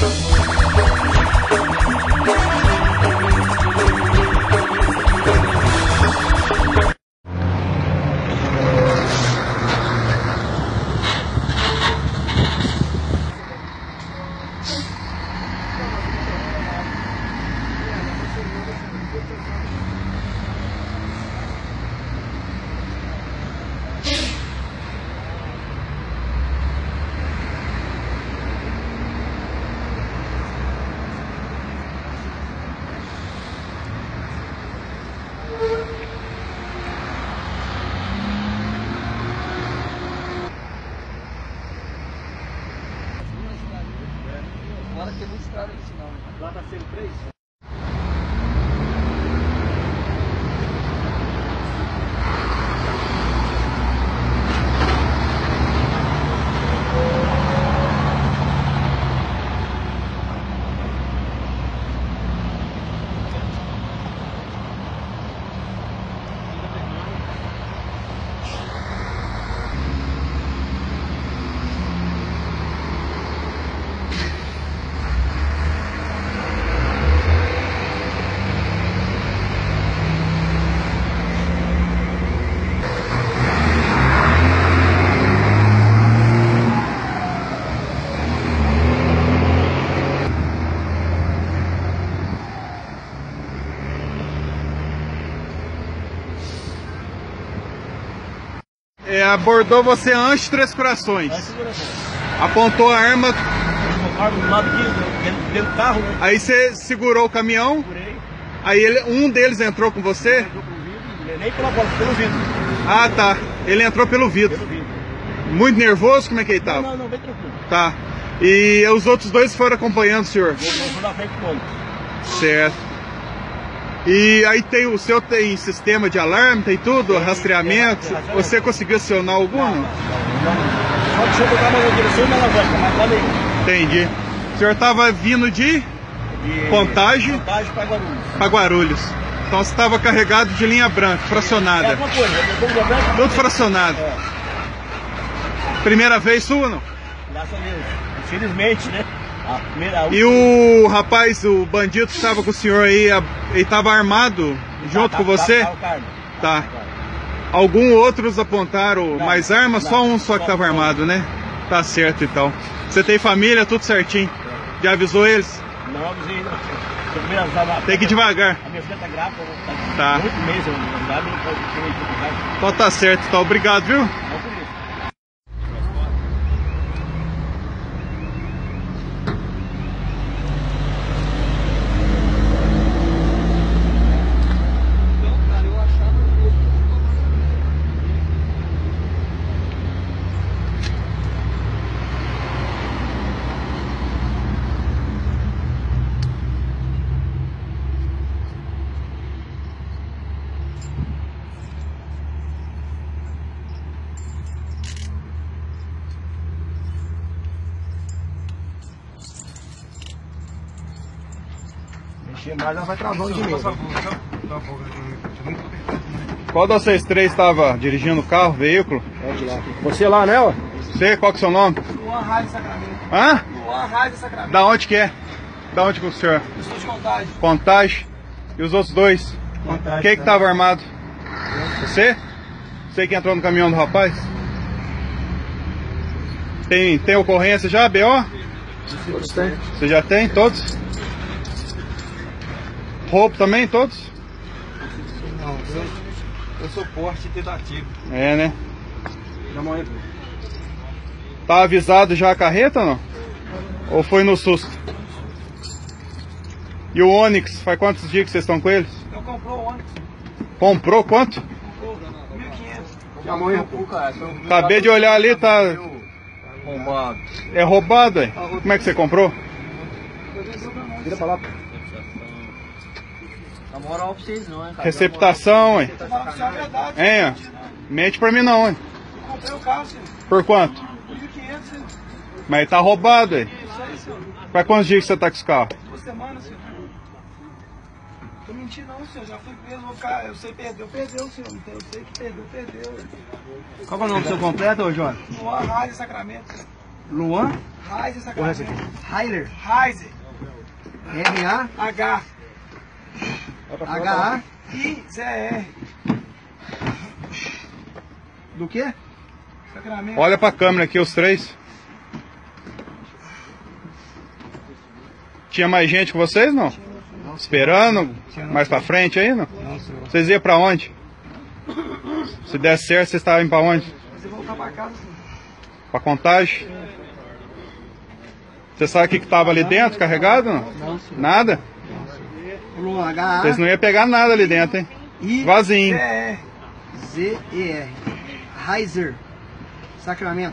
Agora tem muita estrada aqui, não. Lá tá sendo 3? Abordou você antes de Três Corações. Apontou a arma. Do lado aqui, dentro do carro, né? Aí você segurou o caminhão. Segurei. Aí um deles entrou com você? Entrou pelo vidro, nem pela porta, pelo vidro. Ah, tá. Ele entrou pelo vidro. Pelo vidro. Muito nervoso? Como é que ele tava? Não, bem tranquilo. Tá. E os outros dois foram acompanhando o senhor? Eu fui na frente do ônibus. Certo. E aí o seu tem sistema de alarme, tem tudo, rastreamento? Você conseguiu acionar algum? Não. Só deixa eu botar uma direção e uma alavanca, mas olha aí. Entendi. O senhor estava vindo de Contagem para Guarulhos. Então você estava carregado de linha branca, fracionada. É alguma coisa, linha branca. Tudo fracionado. É. Primeira vez sua, não? Graças a Deus. Infelizmente, né? E o rapaz, o bandido que estava com o senhor aí, ele estava armado junto com você? Tá. Alguns outros apontaram mais armas? Só um só que estava armado, né? Tá certo então. Você tem família, tudo certinho? Já avisou eles? Não avisei não. Tem que ir devagar. A minha filha tá grávida, tá. 8 meses, não dá, não pode ir. Então tá certo, então obrigado, viu? Não por isso. Mas ela vai travando de novo. Qual de vocês três estava dirigindo o carro, veículo? Pode ir lá. Você lá, né? Ó? Você, qual que é o seu nome? Luan Rádio Sacramento. Hã? Luan Rádio Sacramento. Da onde que é? Da onde que é o senhor? Eu estou de Contagem. Contagem. E os outros dois? Contagem. Quem que estava armado? Você? Você que entrou no caminhão do rapaz? Tem ocorrência já, B.O.? Todos têm. Você já tem, todos? Roubo também, todos? Não, eu sou porte tentativo. É, né? Já morri. Tá avisado já a carreta ou não? Ou foi no susto? E o Onix, faz quantos dias que vocês estão com eles? Eu comprou o ônibus. Comprou quanto? Comprou 1.500. Já morreu. Acabei de olhar ali, tá... Roubado. É roubado, hein? Como é que você comprou? Vira pra lá. Na moral pra vocês não, hein, cara. Receptação, hein? Tô falando só a verdade. Hein, ó? Mente pra mim não, hein? Eu comprei o carro, senhor. Por quanto? 1.500, senhor. Mas tá roubado, hein? Isso aí, senhor. Faz quantos dias que você tá com esse carro? 2 semanas, senhor. Tô mentindo não, senhor. Já fui preso, vou ficar... Eu sei perdeu, senhor. Eu sei que perdeu. Qual é o nome do seu completo, ô João? Luan Rádio Sacramento, senhor. Luan. Raizer Sacramento. Heiler. Raizer. R-A-H. H-A-I-Z-E-R. Do quê? Sacramento. Olha pra câmera aqui, os três. Tinha mais gente com vocês, não? Esperando? Mais pra frente aí, não? Não, senhor. Vocês iam pra onde? Se der certo, vocês estavam indo pra onde? Você voltar pra casa, senhor. Pra Contagem? Você sabe o que tava ali dentro, carregado, não? Não, senhor. Nada? Luan, H-A. Vocês não iam pegar nada ali dentro, hein? Vazio. Z-E-R. Raizer. Sacramento.